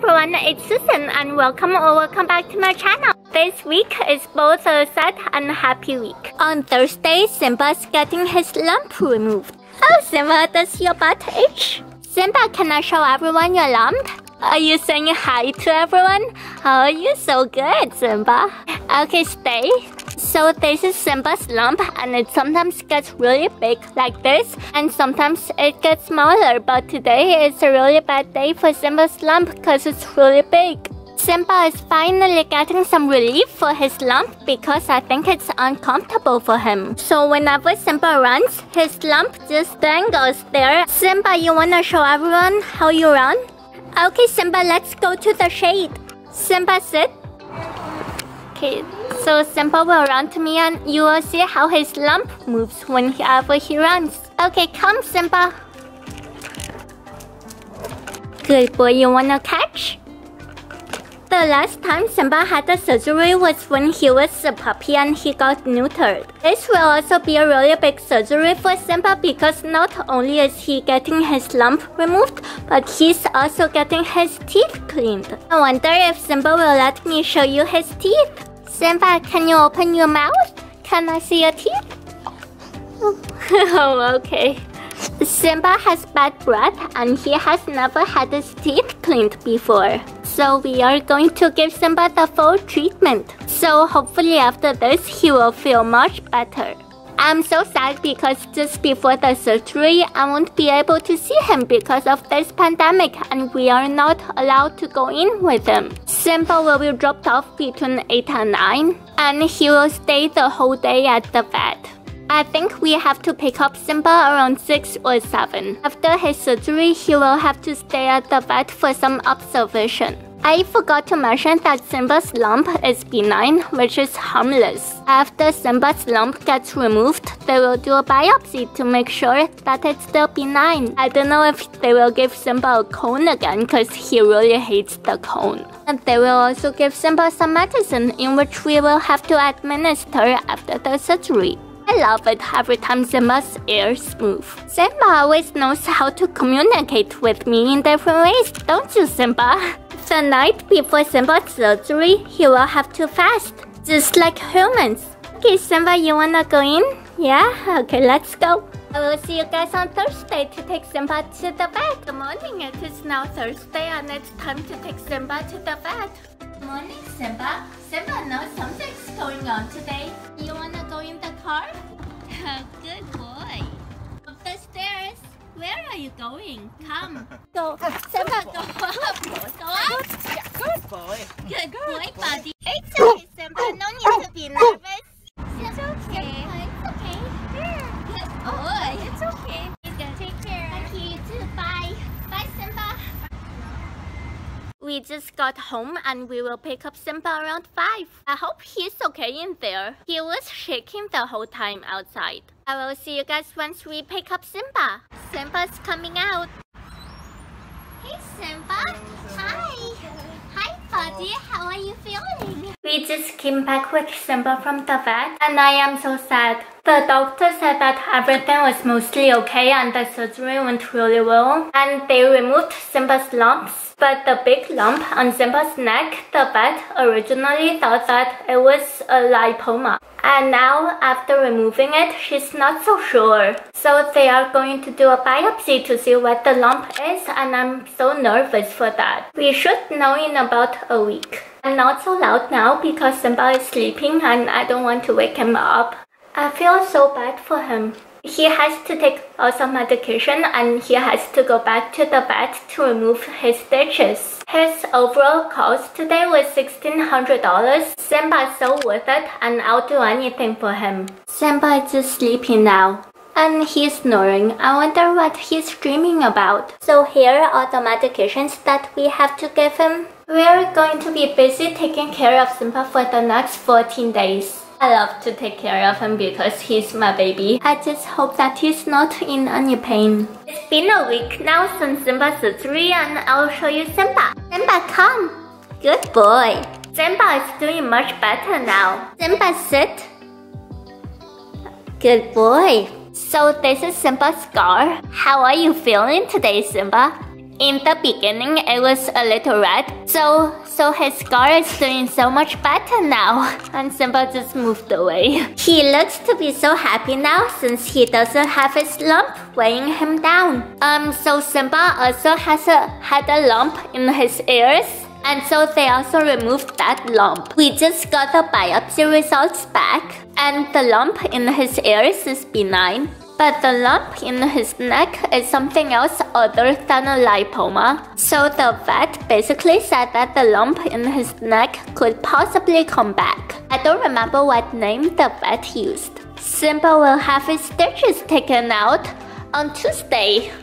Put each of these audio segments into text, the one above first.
everyone, it's Susan and welcome back to my channel. This week is both a sad and happy week. On Thursday, Simba's getting his lump removed. Oh Simba, does your butt itch? Simba, can I show everyone your lump? Are you saying hi to everyone? Oh, you're so good, Simba. Okay, stay. So this is Simba's lump and it sometimes gets really big like this and sometimes it gets smaller, but today is a really bad day for Simba's lump because it's really big. Simba is finally getting some relief for his lump because I think it's uncomfortable for him. So whenever Simba runs, his lump just dangles there. Simba, you wanna show everyone how you run? Okay, Simba, let's go to the shade. Simba, sit. Okay, so Simba will run to me and you will see how his lump moves whenever he runs. Okay, come Simba. Good boy, you wanna catch? The last time Simba had the surgery was when he was a puppy and he got neutered. This will also be a really big surgery for Simba because not only is he getting his lump removed, but he's also getting his teeth cleaned. I wonder if Simba will let me show you his teeth. Simba, can you open your mouth? Can I see your teeth? Oh, okay. Simba has bad breath and he has never had his teeth cleaned before. So we are going to give Simba the full treatment. So hopefully after this he will feel much better. I'm so sad because just before the surgery I won't be able to see him because of this pandemic and we are not allowed to go in with him. Simba will be dropped off between 8 and 9 and he will stay the whole day at the vet. I think we have to pick up Simba around 6 or 7. After his surgery, he will have to stay at the vet for some observation. I forgot to mention that Simba's lump is benign, which is harmless. After Simba's lump gets removed, they will do a biopsy to make sure that it's still benign. I don't know if they will give Simba a cone again because he really hates the cone. And they will also give Simba some medicine in which we will have to administer after the surgery. I love it every time Simba's ears move. Simba always knows how to communicate with me in different ways, don't you, Simba? The night before Simba's surgery, he will have to fast, just like humans. Okay, Simba, you wanna go in? Yeah? Okay, let's go. I will see you guys on Thursday to take Simba to the vet. Good morning, it is now Thursday and it's time to take Simba to the vet. Good morning, Simba. Simba knows something's going on today. You wanna go in the car? Good boy. Up the stairs. Where are you going? Come. Go. Simba, go up. Go up. Yeah, good boy. Good boy, buddy. It's okay, Simba. No need to be nervous. It's okay. It's okay. Good boy. It's okay. Take care. Thank you too. Bye. Bye, Simba. We just got home and we will pick up Simba around 5. I hope he's okay in there. He was shaking the whole time outside. I will see you guys once we pick up Simba. Simba's coming out. Hey Simba. Hi. Hi buddy. How are you feeling? We just came back with Simba from the vet and I am so sad. The doctor said that everything was mostly okay and the surgery went really well. And they removed Simba's lumps. But the big lump on Simba's neck, the vet originally thought that it was a lipoma. And now, after removing it, she's not so sure. So they are going to do a biopsy to see what the lump is and I'm so nervous for that. We should know in about a week. I'm not so loud now because Simba is sleeping and I don't want to wake him up. I feel so bad for him. He has to take also medication and he has to go back to the vet to remove his stitches. His overall cost today was $1,600. Simba is so worth it and I'll do anything for him. Simba is just sleeping now. And he's snoring. I wonder what he's dreaming about. So here are the medications that we have to give him. We're going to be busy taking care of Simba for the next 14 days. I love to take care of him because he's my baby. I just hope that he's not in any pain. It's been a week now since Simba's surgery and I'll show you Simba. Simba, come. Good boy. Simba is doing much better now. Simba, sit. Good boy. So this is Simba's scar. How are you feeling today, Simba? In the beginning, it was a little red, so his scar is doing so much better now. And Simba just moved away. He looks to be so happy now since he doesn't have his lump weighing him down. So Simba also had a lump in his ears. And so they also removed that lump. We just got the biopsy results back. And the lump in his ears is benign. But the lump in his neck is something else other than a lipoma. So the vet basically said that the lump in his neck could possibly come back. I don't remember what name the vet used. Simba will have his stitches taken out on Tuesday,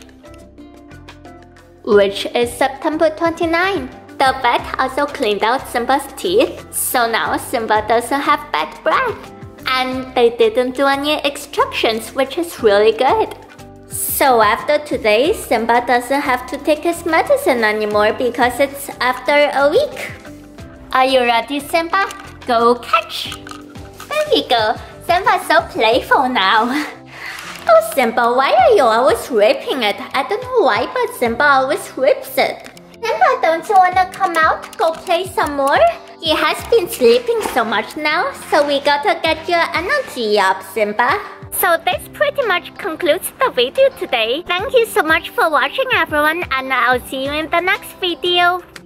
which is September 29. The vet also cleaned out Simba's teeth, so now Simba doesn't have bad breath. And they didn't do any extractions, which is really good. So after today, Simba doesn't have to take his medicine anymore because it's after a week. Are you ready, Simba? Go catch! There we go. Simba's so playful now. Oh, Simba, why are you always ripping it? I don't know why, but Simba always rips it. Simba, don't you want to come out, go play some more? He has been sleeping so much now, so we gotta get your energy up, Simba. So this pretty much concludes the video today. Thank you so much for watching, everyone, and I'll see you in the next video.